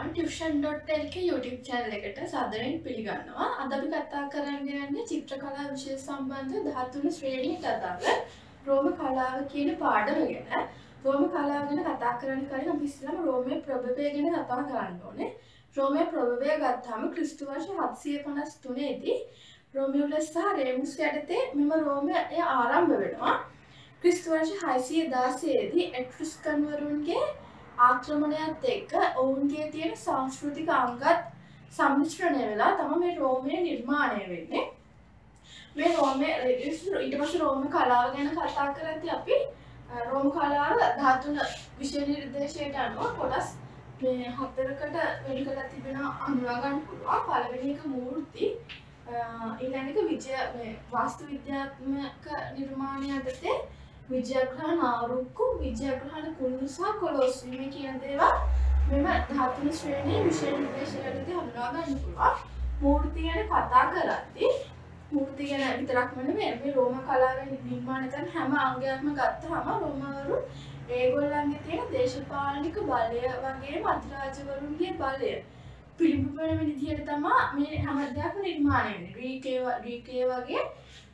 everyone tuition.lk YouTube channel එකට සාදරයෙන් පිළිගන්නවා. අද අපි කතා කරන්න යන්නේ චිත්‍ර කලා විෂය සම්බන්ධ 13 ශ්‍රේණියට අදාළ රෝම කලාව කියන පාඩම ගැන. රෝම කලාව ගැන කතා කරන්න කලින් අපි ඉස්සෙල්ලාම රෝමයේ ප්‍රභවය ගැන කතා කරන්න ඕනේ. රෝමයේ ප්‍රභවය ගත්තාම ක්‍රිස්තු වර්ෂ 753 දී රෝමියුලස් සහ රේමුස් යටතේ මෙම රෝමය ආරම්භ වෙනවා. ක්‍රිස්තු වර්ෂ 616 දී එට්රුස්කන් වරුන්ගේ ආක්‍රමණයත් එක්ක ඔවුන්ගේ තියෙන සංස්කෘතික අංගත් සම්මිශ්‍රණය වෙලා තමයි මේ රෝමය නිර්මාණය වෙන්නේ. මේ රෝමය ඊට පස්සේ රෝම කලාව ගැන කතා කරද්දී අපි රෝම කලාව 13 විෂය නිර්දේශයට අනුව කොටස් මේ හතරකට වෙන් කරලා තිබෙනවා හඳුනා ගන්න පුළුවන්. පළවෙනි එක මූර්ති, ඊළඟ එක විජය මේ වාස්තු විද්‍යාත්මක නිර්මාණය යටතේ විජයග්‍රහණ ආරුක්කු, විජයග්‍රහණ කුළුණු සහ කොලොස් මේ කියන දේවල් මෙම 13 ශ්‍රේණියේ විෂය නිර්දේශයටදී හඳුනා ගන්න පුළුවන්. මූර්ති ගැන කතා කරද්දී මූර්ති ගැන විතරක්ම නෙමෙයි මේ රෝම කලාවේ නිර්මාණය කරන හැම අංගයක්ම ගත්තාම රෝමවරු ඒගොල්ලන්ගේ තියෙන දේශපාලනික බලය වගේම අධිරාජවරුන්ගේ බලය පිළිබිඹුන විදිහට තමයි මේ හැම දෙයක්ම නිර්මාණය වෙන්නේ. ග්‍රීකයේ වගේ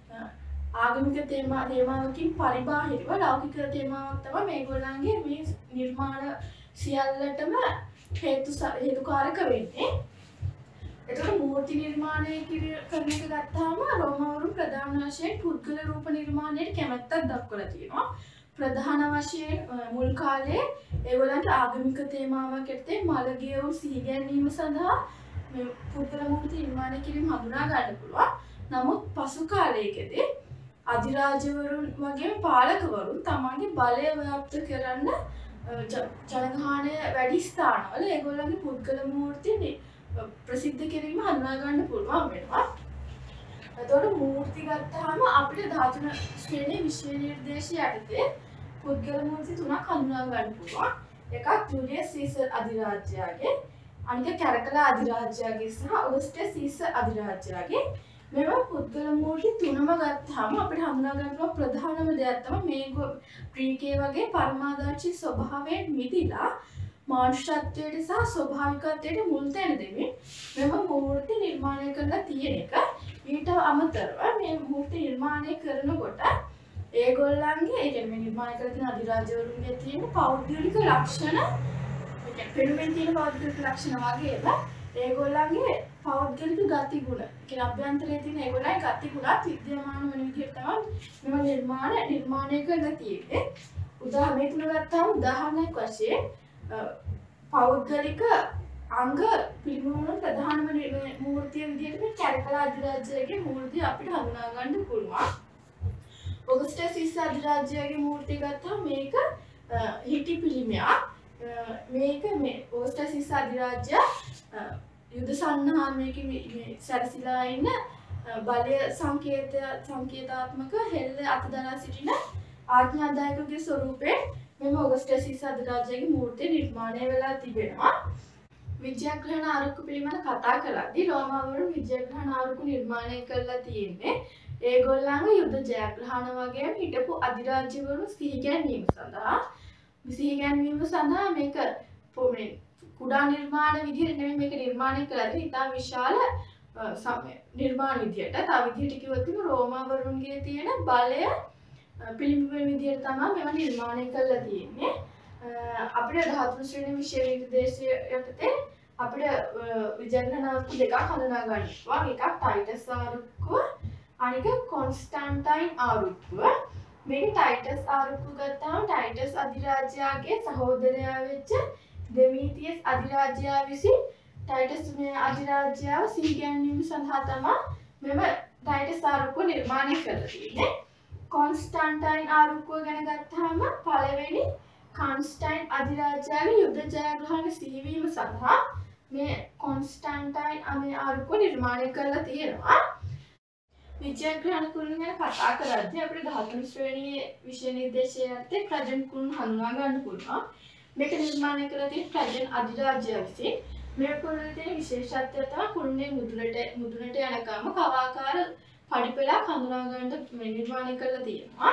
ආගමික තේමාවකින් පරිබාහිරව ලෞකික තේමාවක් තමයි මේගොල්ලන්ගේ මේ නිර්මාණ සියල්ලටම හේතුකාරක වෙන්නේ. එතකොට මූර්ති නිර්මාණය කරන එක ගත්තාම රෝමවරු ප්‍රධාන වශයෙන් පුද්ගල රූප නිර්මාණයට කැමැත්තක් දක්වලා තියෙනවා. ප්‍රධාන වශයෙන් මුල් කාලේ ඒගොල්ලන්ට ආගමික තේමාවක් යටතේ මළගිය වූ සිහිගැන්වීම සඳහා මේ පුද්ගල මූර්ති නිර්මාණය කිරීම හඳුනා ගන්න පුළුවන්. නමුත් පසු කාලයකදී අධිරාජවරුන් වගේම පාලකවරුන් තමන්ගේ බලය ව්‍යාප්ත කරන්න ජනගහනය වැඩි ස්ථානවල ඒගොල්ලන්ගේ පුද්ගල මූර්ති ප්‍රසිද්ධ කිරීම හඳුනා ගන්න පුළුවන් වෙනවා. එතකොට මූර්ති ගත්තාම අපිට 13 ශ්‍රේණියේ විෂය නිර්දේශය යටතේ පුද්ගල මූර්ති තුනක් හඳුනා ගන්න පුළුවන්. එකක් ජූලියස් සීසර් අධිරාජ්‍යයාගේ, අනික කැරකලා අධිරාජ්‍යයාගේ සහ ඔගස්ටස් සීසර් අධිරාජ්‍යයාගේ. මෙම පුද්ගල මූර්ති තුනම ගත්තාම අපිට හඳුනා ගන්න පුළුවන් ප්‍රධානම දෙයක් තමයි මේ ග්‍රීකයේ වගේ පරමාදර්ශී ස්වභාවයෙන් මිදිලා මානුෂත්වයට සහ ස්වභාවිකත්වයට මුල් තැන දෙමින් මෙම මූර්ති නිර්මාණය කරලා තියෙන එක. ඊට අමතරව මේ මූර්ති නිර්මාණය කරනකොට ඒගොල්ලන්ගේ ඒ කියන්නේ නිර්මාණය කරලා තියෙන අධිරාජවරුන්ගේ තියෙන පෞද්ගලික ලක්ෂණ, ඒ කියන්නේ පෙනුමෙන් තියෙන පෞද්ගලික ලක්ෂණ වගේම ඒගොල්ලන්ගේ පෞද්ගලික ගති ගුණ, කියන අභ්‍යන්තරයේ තියෙන ඒගොල්ලන්ගේ ගති ගුණත් විද්‍යාමාන වෙන විදිහට තමයි මෙම නිර්මාණය කරලා තියෙන්නේ. උදාහරණයක් තුන ගත්තාම උදාහරණයක් වශයෙන් පෞද්ගලික අංග පිළිබඳව ප්‍රධානම මූර්තිය විදිහට මේ කැරකලා අධිරාජ්‍යයේ මූර්තිය අපිට හඳුනා ගන්න පුළුවන්. ඔගස්ටස් සීසර් අධිරාජ්‍යයේ මූර්තිය ගත්තාම මේක හිටි පිළිමයක්. මේක මේ ඔගස්ටස් සීසර් අධිරාජ්‍ය යුද සන්නාහමේක මේ සැරසිලා ඉන්න බලය සංකේතාත්මක හෙල්ල අතදලා සිටින ආඥාදායකගේ ස්වරූපයෙන් මෙම ඔගස්ටස් සීසර් අධිරාජ්‍යයේ මූර්තිය නිර්මාණය වෙලා තිබෙනවා. විජයග්‍රහණ ආරුක්කු පිළිබඳ කතා කරද්දී රෝමාවරු විජයග්‍රහණ ආරුක්කු නිර්මාණය කරලා තියෙන්නේ ඒගොල්ලන්ගේ යුද ජයග්‍රහණ වගේම හිටපු අධිරාජ්‍යවරු සිහිගැන්වීම සඳහා මේක කුඩා නිර්මාණ විදිහට නෙමෙයි මේක නිර්මාණය කළා. ඉතා විශාල නිර්මාණ විදිහට. තව විදිහට කිව්වොත් රෝමාවරුන්ගේ තියෙන බලය පිළිඹුවෙන විදිහට තමයි මේවා නිර්මාණය කරලා තියෙන්නේ. අපිට 13 ශ්‍රේණියේ විෂය නිර්දේශය යටතේ අපිට විජයග්‍රහණ ආරුක්කු දෙකක් හඳුනා ගන්න පුළුවන්. එකක් ටයිටස් ආරුක්කුව, අනික කොන්ස්ටන්ටයින් ආරුක්කුව. මේක ටයිටස් ආරුක්කුව ගත්තාම ටයිටස් අධිරාජ්‍යයාගේ සහෝදරයා වෙච්ච දෙමීතියස් අධිරාජ්‍යයා විසින් ටයිටස් අධිරාජ්‍යව සිහිගැන්වීම සඳහා තමයි මෙම ටයිටස් ආරුක්කුව නිර්මාණය කරලා තියෙන්නේ. කොන්ස්ටන්ටයින් ආරුක්කුව ගැන ගත්තාම පළවෙනි කොන්ස්ටන්ටයින් අධිරාජ්‍යයාගේ යුද ජයග්‍රහණ සිහිවීම සඳහා මේ කොන්ස්ටන්ටයින් ආරුක්කුව නිර්මාණය කරලා තියෙනවා. විජයග්‍රහණ කුළුණ ගැන කතා කරද්දී අපිට 13 ශ්‍රේණියේ විෂය නිර්දේශය යටතේ ප්‍රජන් කුළුණ හඳුනා ගන්න පුළුවන්. මේක නිර්මාණය කරලා තියෙන ප්‍රජන් අධිරාජ්‍යය විසින්. මේ කුළුණේ තියෙන විශේෂත්වය තමයි කුළුණේ මුදුනට යනකම කවාකාර පඩිපෙළක් හඳුනා ගන්නට නිර්මාණය කරලා තියෙනවා.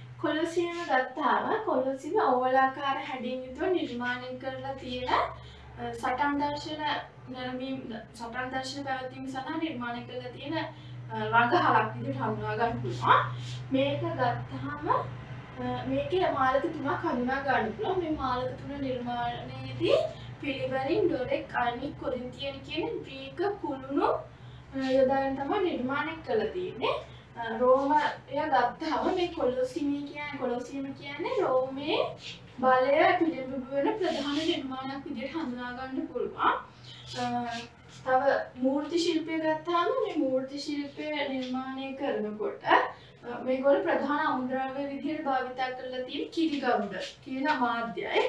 කොලොසියම ගත්තාම කොලොසියම ඕවලාකාර හැඩයෙන් යුතුව නිර්මාණය කරලා තියෙන සටන් දර්ශන නැරඹීම් සටන් දර්ශන පැවැත්වීම සඳහා නිර්මාණය කරලා තියෙන රංගහලක් විදිහට හඳුනා ගන්න පුළුවන්. මේක ගත්තාම මේකේ මාලක තුනක් හඳුනා ගන්න පුළුවන්. මේ මාලක තුන නිර්මාණයේදී පිළිවෙලින් ඩොරෙක් අනික් කොරින්තියන් කියන ග්‍රීක කුළුණු යොදාගෙන තමයි නිර්මාණය කරලා තියෙන්නේ. රෝමය ගත්තාම මේ කොලොසියම් කියන්නේ රෝමේ බලය පිළිබිඹු වෙන ප්‍රධාන නිර්මාණයක් විදිහට හඳුනා ගන්න පුළුවන්. තව මූර්ති ශිල්පය ගත්තාම මේ මූර්ති ශිල්පය නිර්මාණය කරනකොට මේගොල්ලෝ ප්‍රධාන අමුද්‍රව්‍ය විදිහට භාවිත කරලා තියෙන කිරිගවුඩ කියන මාධ්‍යයයි.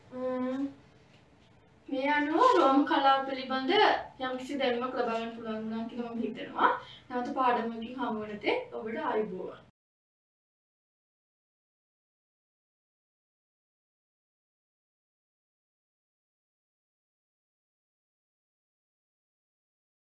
මේ අනුව රෝම කලාව පිළිබඳ යම්කිසි දැනුමක් ලබා ගන්න පුළුවන් වුණා කියලා මම හිතනවා. නැවත පාඩමකින් හමු වෙන තෙක් ඔබට ආයුබෝවන්.